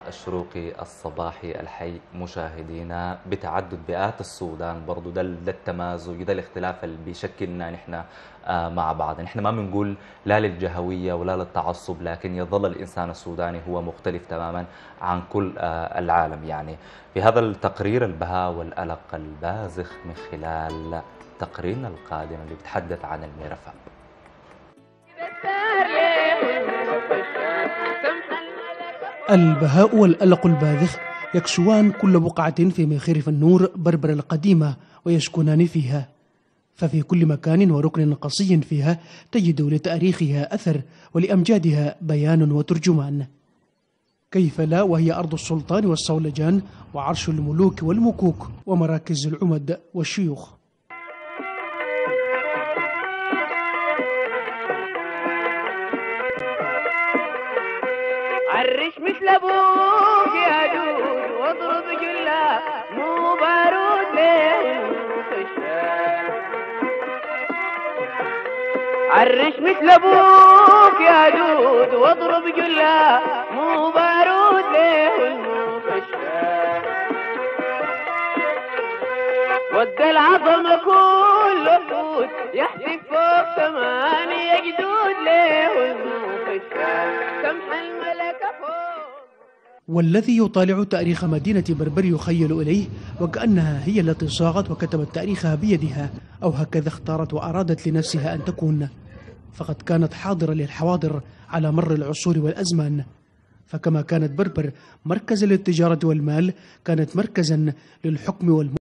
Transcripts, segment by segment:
الشروقي الصباحي الحي مشاهدينا. بتعدد بيئات السودان برضو ده التمازج، ده الاختلاف اللي بيشكلنا نحن مع بعض. نحن ما بنقول لا للجهوية ولا للتعصب، لكن يظل الإنسان السوداني هو مختلف تماما عن كل العالم. يعني في هذا التقرير البهاء والألق البازخ من خلال تقريرنا القادم اللي بيتحدث عن الميرفأ. البهاء والألق الباذخ يكسوان كل بقعة في مخيرف النور بربر القديمة ويسكنان فيها، ففي كل مكان وركن قصي فيها تجد لتاريخها أثر ولأمجادها بيان وترجمان. كيف لا وهي أرض السلطان والصولجان وعرش الملوك والمكوك ومراكز العمد والشيوخ. عرش مثل ابوك يا دود واضرب جلا مو بارود ليه المستشفى. عرش مثل ابوك يا دود واضرب جلا مو بارود ليه المستشفى. ود العظمة كله حوت يحتف فوق 8 جدود ليه المستشفى. سمح الملك والذي يطالع تاريخ مدينة بربر يخيل إليه وكأنها هي التي صاغت وكتبت تاريخها بيدها، أو هكذا اختارت وأرادت لنفسها أن تكون، فقد كانت حاضرة للحواضر على مر العصور والأزمان. فكما كانت بربر مركزا للتجارة والمال، كانت مركزا للحكم والملك.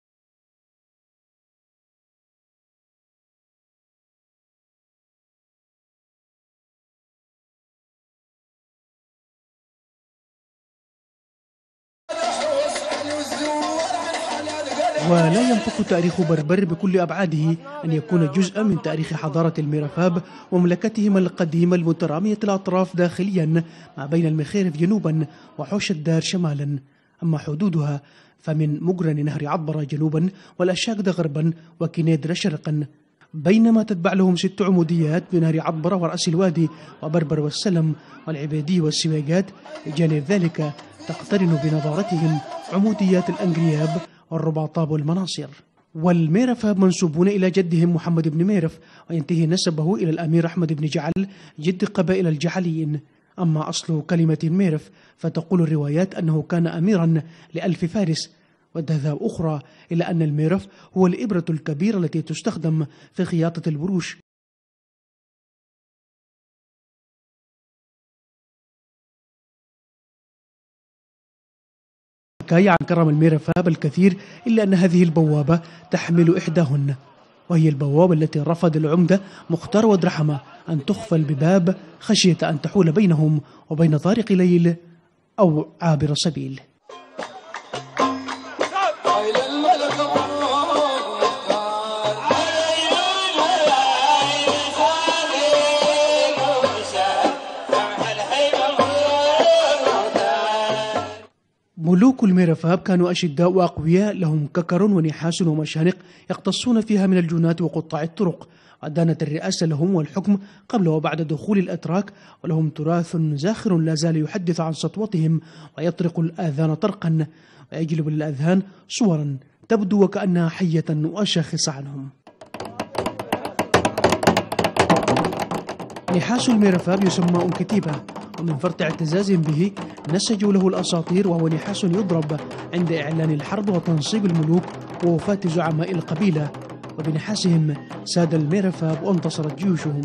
ولا ينطق تاريخ بربر بكل أبعاده أن يكون جزءا من تاريخ حضارة الميرفاب ومملكتهم القديمة المترامية الأطراف داخليا ما بين المخيرف جنوبا وحوش الدار شمالا. أما حدودها فمن مقرن نهر عطبرة جنوبا والأشاقدة غربا وكنيدرة شرقا، بينما تتبع لهم 6 عموديات بنهر عطبرة ورأس الوادي وبربر والسلم والعبيدي والسويقات. بجانب ذلك تقترن بنظارتهم عموديات الأنقرياب والرباطاب والمناصر. والميرفاب منسوبون إلى جدهم محمد بن ميرف، وينتهي نسبه إلى الأمير أحمد بن جعل جد قبائل الجعليين. أما أصل كلمة الميرف فتقول الروايات أنه كان أميرا ل1000 فارس، وتذهب أخرى إلى أن الميرف هو الإبرة الكبيرة التي تستخدم في خياطة البروش. حكاية عن كرم الميرفاب الكثير، إلا أن هذه البوابة تحمل إحداهن، وهي البوابة التي رفض العمدة مختار ودرحمة أن تخفل بباب خشية أن تحول بينهم وبين طارق ليل أو عابر سبيل. ملوك الميرفاب كانوا أشداء وأقوياء، لهم ككر ونحاس ومشانق يقتصون فيها من الجنات وقطاع الطرق، ودانت الرئاسة لهم والحكم قبل وبعد دخول الأتراك، ولهم تراث زاخر لا زال يحدث عن سطوتهم ويطرق الآذان طرقا ويجلب للأذهان صورا تبدو وكأنها حية وشاخصة عنهم. نحاس الميرفاب يسمى كتيبة، ومن فرط اعتزاز به نسجوا له الأساطير، وهو نحاس يضرب عند إعلان الحرب وتنصيب الملوك ووفاة زعماء القبيلة، وبنحاسهم ساد الميرفاب وانتصرت جيوشهم.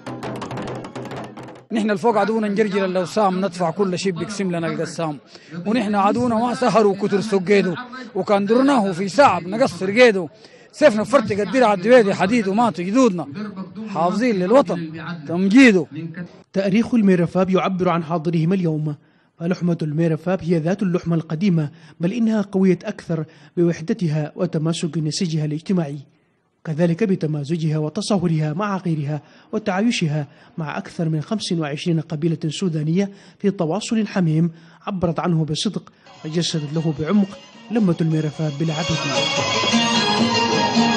نحن الفوق عدونا نجرجر اللوسام، ندفع كل شيء بيقسم لنا القسام، ونحن عدونا ما سهروا كتر سجيدو، وكان درناه في ساعة نقصر جيدو، سيفنا فرتق الدرع الدويدي حديد وماتوا جدودنا حافظين للوطن تمجيده. تاريخ الميرفاب يعبر عن حاضرهم اليوم، فلحمة الميرفاب هي ذات اللحمة القديمة، بل إنها قوية أكثر بوحدتها وتماسك نسيجها الاجتماعي، كذلك بتمازجها وتصورها مع غيرها وتعايشها مع أكثر من 25 قبيلة سودانية في تواصل حميم عبرت عنه بصدق وجسدت له بعمق لمة الميرفاب بالعبث.